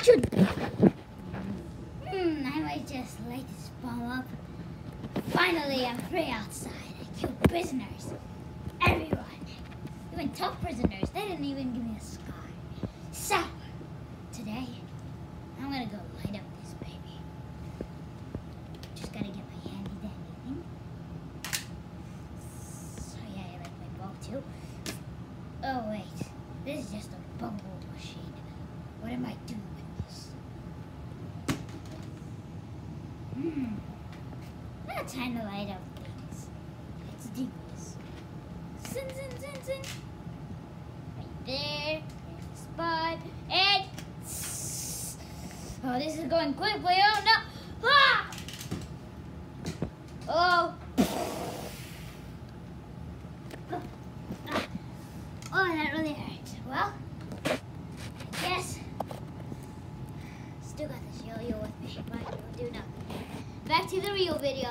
your... I might just light this bomb up. Finally, I'm free outside. I killed prisoners. Everyone. Even tough prisoners. They didn't even give me a scar. So, today, I'm gonna go light up this baby. Just gotta get my handy dandy thing. So yeah, I like my bulb too. Oh wait, this is just a bubble machine. What am I doing with this? Now time to light up things. It's devious. Zin, zin, zin, zin. Right there. There's the spot. And... oh, this is going quickly. Oh, no. Ah! Oh. Oh, that really hurts. Well, I guess still got this yo-yo with me, but it'll do nothing. Back to the real video.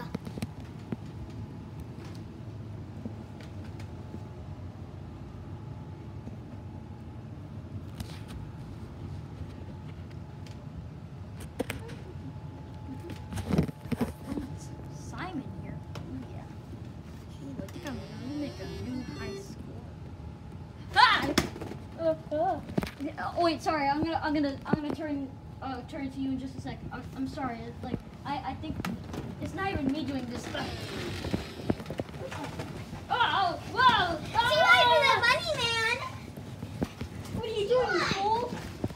Simon here. Yeah. Ooh, I think I'm gonna make a new high school. Ah! Oh wait, sorry. I'm gonna turn to you in just a second. I'm sorry. It's like I think it's not even me doing this stuff. Oh! Whoa! See you for the money, man. What are you doing, you fool?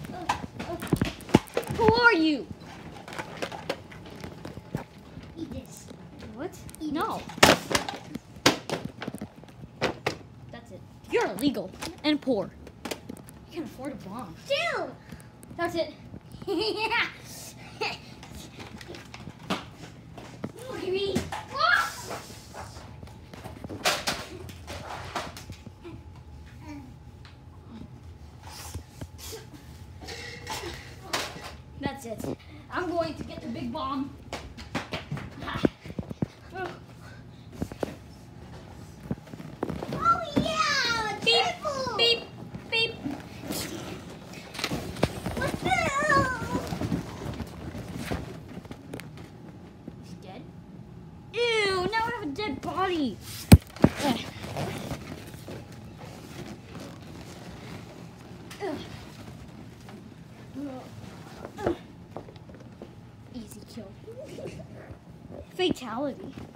Who are you? Eat this. What? Eat No. That's it. You're illegal and poor. You can't afford a bomb. Two. That's it. Yeah. Look at me. That's it. I'm going to get the big bomb. Oh yeah, Beep, triple. beep, beep. What's that? He's dead? Ew, now I have a dead body. Ugh. Ugh. Ugh. Easy kill. Fatality.